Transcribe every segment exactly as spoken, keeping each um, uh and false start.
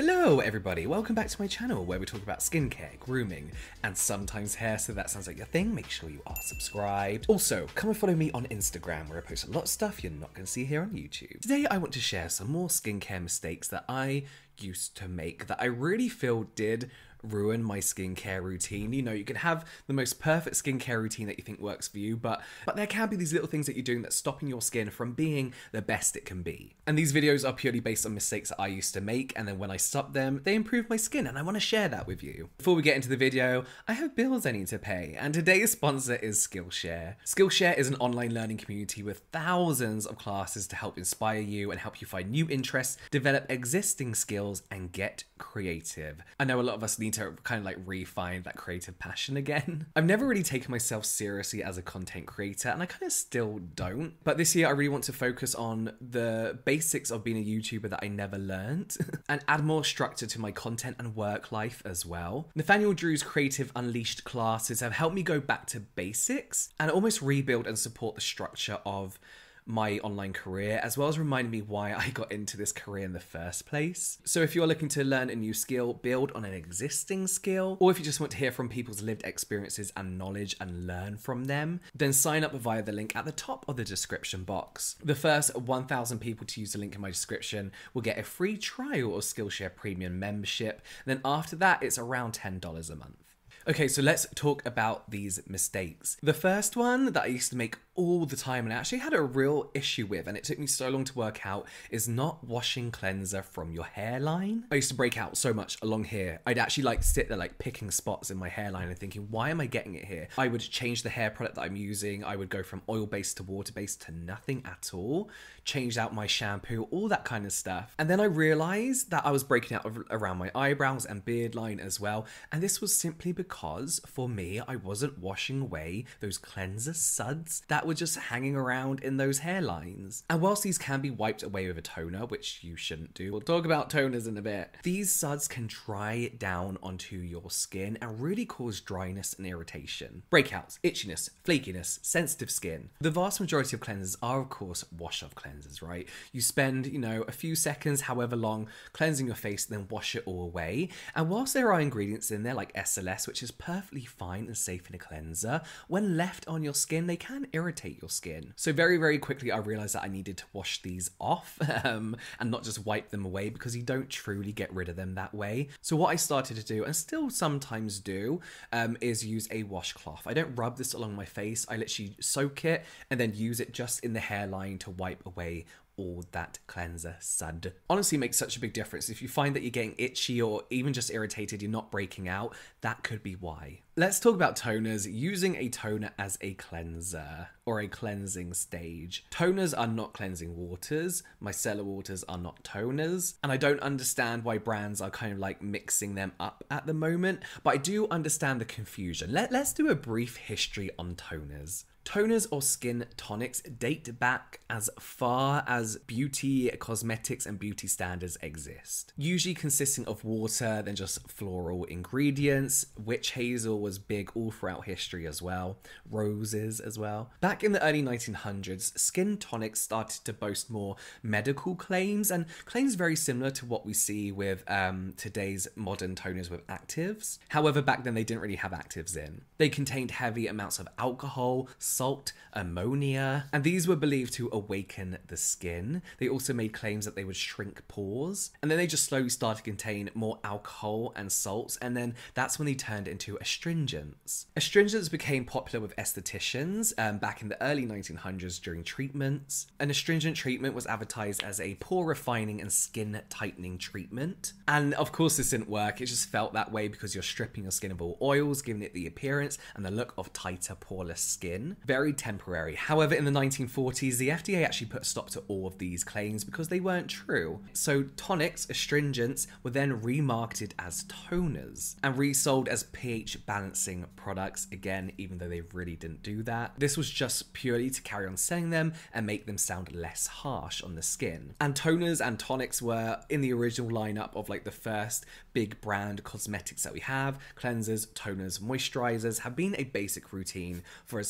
Hello everybody, welcome back to my channel where we talk about skincare, grooming, and sometimes hair, so that sounds like your thing. Make sure you are subscribed. Also, come and follow me on Instagram where I post a lot of stuff you're not going to see here on YouTube. Today I want to share some more skincare mistakes that I used to make that I really feel did ruin my skincare routine. You know, you can have the most perfect skincare routine that you think works for you, but but there can be these little things that you're doing that's stopping your skin from being the best it can be. And these videos are purely based on mistakes that I used to make, and then when I stopped them, they improved my skin, and I want to share that with you. Before we get into the video, I have bills I need to pay, and today's sponsor is Skillshare. Skillshare is an online learning community with thousands of classes to help inspire you and help you find new interests, develop existing skills, and get creative. I know a lot of us need to kind of like re-find that creative passion again. I've never really taken myself seriously as a content creator, and I kind of still don't. But this year I really want to focus on the basics of being a YouTuber that I never learned and add more structure to my content and work life as well. Nathaniel Drew's Creative Unleashed classes have helped me go back to basics and almost rebuild and support the structure of my online career, as well as remind me why I got into this career in the first place. So if you're looking to learn a new skill, build on an existing skill, or if you just want to hear from people's lived experiences and knowledge and learn from them, then sign up via the link at the top of the description box. The first one thousand people to use the link in my description will get a free trial of Skillshare Premium membership. Then after that, it's around ten dollars a month. Okay, so let's talk about these mistakes. The first one that I used to make all the time and I actually had a real issue with, and it took me so long to work out, is not washing cleanser from your hairline. I used to break out so much along here. I'd actually like sit there like picking spots in my hairline and thinking, why am I getting it here? I would change the hair product that I'm using. I would go from oil-based to water-based to nothing at all. Change out my shampoo, all that kind of stuff. And then I realized that I was breaking out around my eyebrows and beard line as well. And this was simply because for me, I wasn't washing away those cleanser suds that were just hanging around in those hairlines. And whilst these can be wiped away with a toner, which you shouldn't do, we'll talk about toners in a bit, these suds can dry down onto your skin and really cause dryness and irritation. Breakouts, itchiness, flakiness, sensitive skin. The vast majority of cleansers are of course wash-off cleansers, right? You spend, you know, a few seconds, however long, cleansing your face, then wash it all away. And whilst there are ingredients in there like S L S, which is perfectly fine and safe in a cleanser, when left on your skin, they can irritate your skin. So very, very quickly, I realized that I needed to wash these off um, and not just wipe them away, because you don't truly get rid of them that way. So what I started to do, and still sometimes do, um, is use a washcloth. I don't rub this along my face. I literally soak it and then use it just in the hairline to wipe away all that cleanser sud. Honestly, makes such a big difference. If you find that you're getting itchy or even just irritated, you're not breaking out, that could be why. Let's talk about toners, using a toner as a cleanser or a cleansing stage. Toners are not cleansing waters. Micellar waters are not toners. And I don't understand why brands are kind of like mixing them up at the moment, but I do understand the confusion. Let, let's do a brief history on toners. Toners or skin tonics date back as far as beauty, cosmetics, and beauty standards exist. Usually consisting of water, then just floral ingredients. Witch hazel was big all throughout history as well. Roses as well. Back in the early nineteen hundreds, skin tonics started to boast more medical claims, and claims very similar to what we see with um, today's modern toners with actives. However, back then they didn't really have actives in. They contained heavy amounts of alcohol, salt, ammonia, and these were believed to awaken the skin. They also made claims that they would shrink pores, and then they just slowly started to contain more alcohol and salts, and then that's when they turned into astringents. Astringents became popular with estheticians um, back in the early nineteen hundreds during treatments. An astringent treatment was advertised as a pore refining and skin tightening treatment, and of course this didn't work. It just felt that way because you're stripping your skin of all oils, giving it the appearance and the look of tighter, poreless skin. Very temporary. However, in the nineteen forties, the F D A actually put a stop to all of these claims because they weren't true. So tonics, astringents, were then remarketed as toners and resold as pH balancing products, again, even though they really didn't do that. This was just purely to carry on selling them and make them sound less harsh on the skin. And toners and tonics were in the original lineup of like the first big brand cosmetics that we have. Cleansers, toners, moisturizers have been a basic routine for as far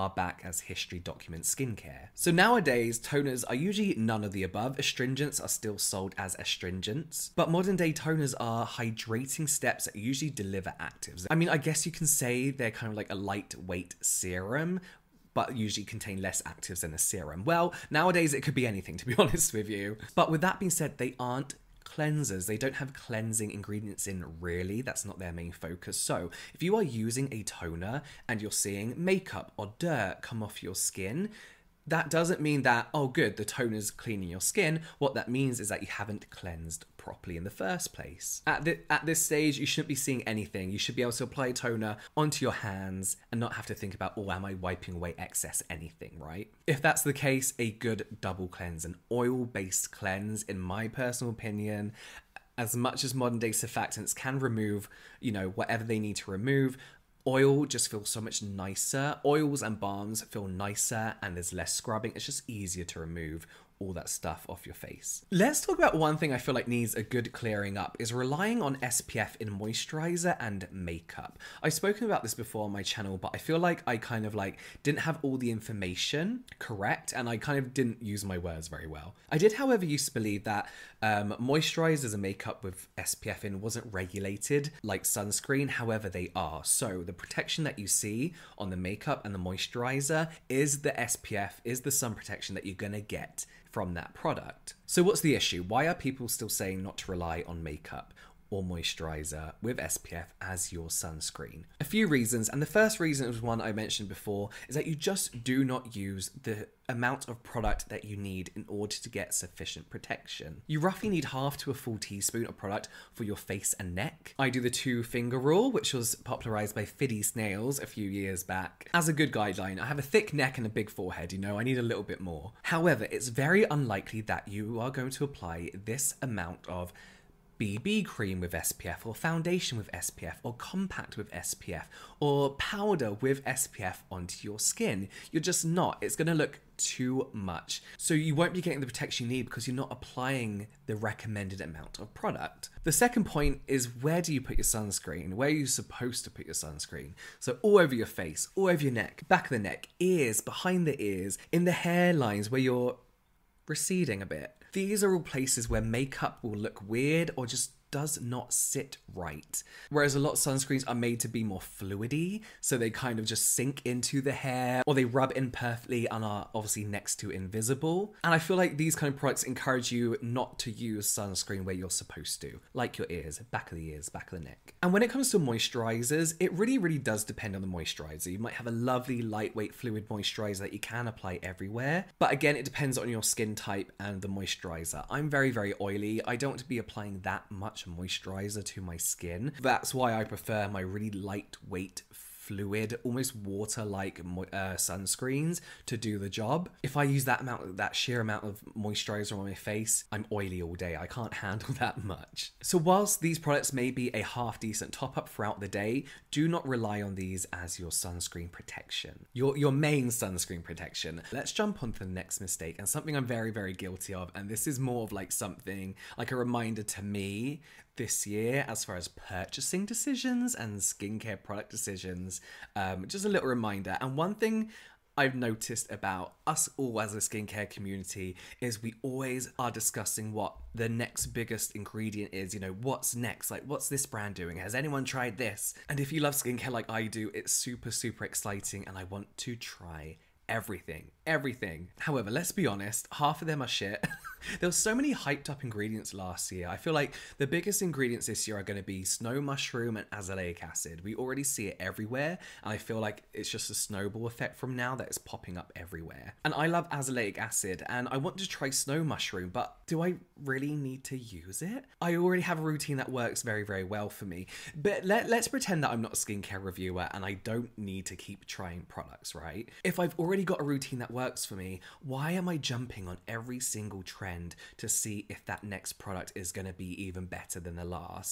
far back as history documents skincare. So nowadays, toners are usually none of the above. Astringents are still sold as astringents, but modern day toners are hydrating steps that usually deliver actives. I mean, I guess you can say they're kind of like a lightweight serum, but usually contain less actives than a serum. Well, nowadays it could be anything, to be honest with you. But with that being said, they aren't cleansers. They don't have cleansing ingredients in, really. That's not their main focus. So if you are using a toner and you're seeing makeup or dirt come off your skin, that doesn't mean that, oh good, the toner's cleaning your skin. What that means is that you haven't cleansed properly in the first place. At, the, at this stage, you shouldn't be seeing anything. You should be able to apply a toner onto your hands and not have to think about, oh, am I wiping away excess anything, right? If that's the case, a good double cleanse, an oil-based cleanse, in my personal opinion, as much as modern day surfactants can remove, you know, whatever they need to remove, oil just feels so much nicer. Oils and balms feel nicer and there's less scrubbing. It's just easier to remove all that stuff off your face. Let's talk about one thing I feel like needs a good clearing up is relying on S P F in moisturizer and makeup. I've spoken about this before on my channel, but I feel like I kind of like didn't have all the information correct and I kind of didn't use my words very well. I did, however, used to believe that um, moisturizers and makeup with S P F in wasn't regulated like sunscreen. However, they are. So the protection that you see on the makeup and the moisturizer is the S P F, is the sun protection that you're gonna get from that product. So what's the issue? Why are people still saying not to rely on makeup or moisturizer with S P F as your sunscreen? A few reasons, and the first reason was one I mentioned before, is that you just do not use the amount of product that you need in order to get sufficient protection. You roughly need half to a full teaspoon of product for your face and neck. I do the two finger rule, which was popularized by Fiddy Snails a few years back. As a good guideline, I have a thick neck and a big forehead, you know, I need a little bit more. However, it's very unlikely that you are going to apply this amount of B B cream with S P F, or foundation with S P F, or compact with S P F, or powder with S P F onto your skin. You're just not. It's going to look too much. So you won't be getting the protection you need because you're not applying the recommended amount of product. The second point is, where do you put your sunscreen? Where are you supposed to put your sunscreen? So all over your face, all over your neck, back of the neck, ears, behind the ears, in the hairlines where you're receding a bit. These are all places where makeup will look weird or just does not sit right. Whereas a lot of sunscreens are made to be more fluidy, so they kind of just sink into the hair, or they rub in perfectly and are obviously next to invisible. And I feel like these kind of products encourage you not to use sunscreen where you're supposed to, like your ears, back of the ears, back of the neck. And when it comes to moisturizers, it really, really does depend on the moisturizer. You might have a lovely lightweight fluid moisturizer that you can apply everywhere, but again, it depends on your skin type and the moisturizer. I'm very, very oily. I don't want to be applying that much moisturizer to my skin. That's why I prefer my really lightweight fluid, almost water-like uh, sunscreens to do the job. If I use that amount, that sheer amount of moisturizer on my face, I'm oily all day. I can't handle that much. So whilst these products may be a half-decent top-up throughout the day, do not rely on these as your sunscreen protection, your, your main sunscreen protection. Let's jump on to the next mistake, and something I'm very, very guilty of, and this is more of like something, like a reminder to me this year as far as purchasing decisions and skincare product decisions. Um, just a little reminder. And one thing I've noticed about us all as a skincare community is we always are discussing what the next biggest ingredient is. You know, what's next? Like, what's this brand doing? Has anyone tried this? And if you love skincare like I do, it's super, super exciting, and I want to try everything, everything. However, let's be honest, half of them are shit. There were so many hyped up ingredients last year. I feel like the biggest ingredients this year are going to be snow mushroom and azelaic acid. We already see it everywhere, and I feel like it's just a snowball effect from now that it's popping up everywhere. And I love azelaic acid, and I want to try snow mushroom, but do I really need to use it? I already have a routine that works very, very well for me. But let, let's pretend that I'm not a skincare reviewer and I don't need to keep trying products, right? If I've already got a routine that works for me, why am I jumping on every single trend to see if that next product is going to be even better than the last?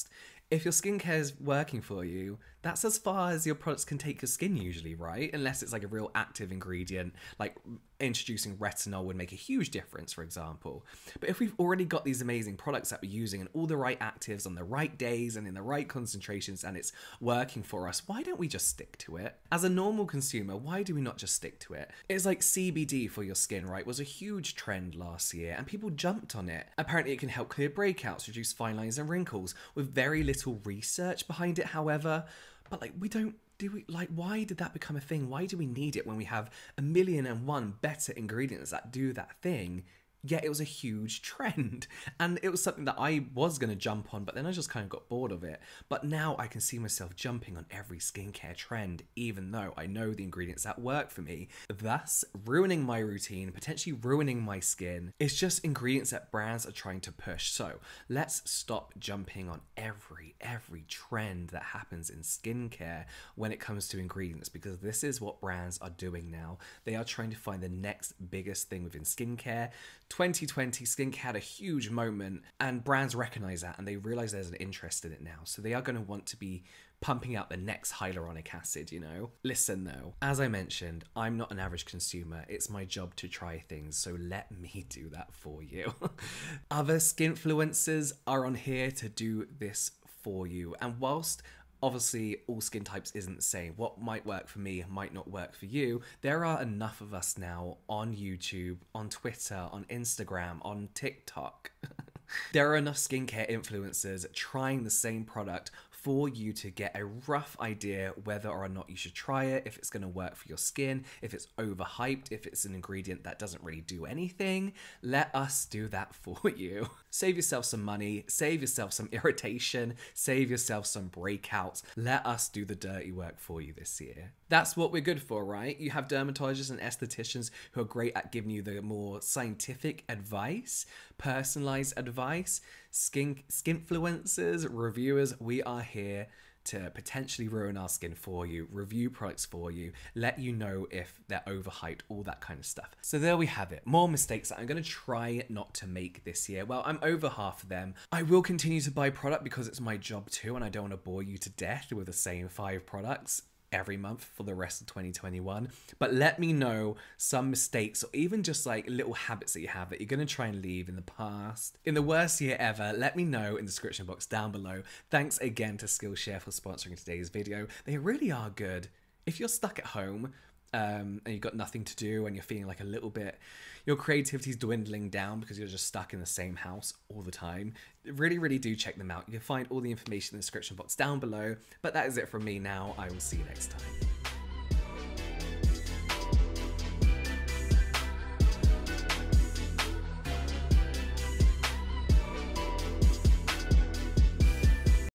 If your skincare is working for you, that's as far as your products can take your skin usually, right? Unless it's like a real active ingredient, like introducing retinol would make a huge difference, for example. But if we've already got these amazing products that we're using and all the right actives on the right days and in the right concentrations and it's working for us, why don't we just stick to it? As a normal consumer, why do we not just stick to it? It's like C B D for your skin, right? Was a huge trend last year and people jumped on it. Apparently it can help clear breakouts, reduce fine lines and wrinkles with very little research behind it, however. But like, we don't do we like why did that become a thing? Why do we need it when we have a million and one better ingredients that do that thing? Yet it was a huge trend, and it was something that I was going to jump on, but then I just kind of got bored of it. But now I can see myself jumping on every skincare trend, even though I know the ingredients that work for me, thus ruining my routine, potentially ruining my skin. It's just ingredients that brands are trying to push. So let's stop jumping on every, every trend that happens in skincare when it comes to ingredients, because this is what brands are doing now. They are trying to find the next biggest thing within skincare. twenty twenty, skincare had a huge moment, and brands recognize that and they realize there's an interest in it now. So they are going to want to be pumping out the next hyaluronic acid, you know? Listen though, as I mentioned, I'm not an average consumer. It's my job to try things, so let me do that for you. Other skinfluencers are on here to do this for you. And whilst obviously all skin types isn't the same, what might work for me might not work for you, there are enough of us now on YouTube, on Twitter, on Instagram, on TikTok. There are enough skincare influencers trying the same product for you to get a rough idea whether or not you should try it, if it's going to work for your skin, if it's overhyped, if it's an ingredient that doesn't really do anything. Let us do that for you. Save yourself some money, save yourself some irritation, save yourself some breakouts. Let us do the dirty work for you this year. That's what we're good for, right? You have dermatologists and estheticians who are great at giving you the more scientific advice, personalized advice. Skin skinfluencers, reviewers, we are here to potentially ruin our skin for you, review products for you, let you know if they're overhyped, all that kind of stuff. So there we have it. More mistakes that I'm going to try not to make this year. Well, I'm over half of them. I will continue to buy product because it's my job too, and I don't want to bore you to death with the same five products every month for the rest of twenty twenty-one. But let me know some mistakes or even just like little habits that you have that you're going to try and leave in the past. In the worst year ever, let me know in the description box down below. Thanks again to Skillshare for sponsoring today's video. They really are good. If you're stuck at home um, and you've got nothing to do and you're feeling like a little bit, your creativity's dwindling down because you're just stuck in the same house all the time, really, really do check them out. You'll find all the information in the description box down below. But that is it from me now. I will see you next time.